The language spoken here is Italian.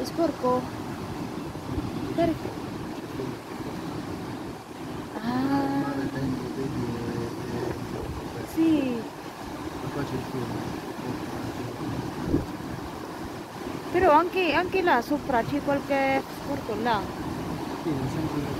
sporco? Perché? Il Ah, mare dentro, vedi, è sì. ma qua c'è il fiume. Però anche là sopra c'è qualche sporco là. Sì, ma sempre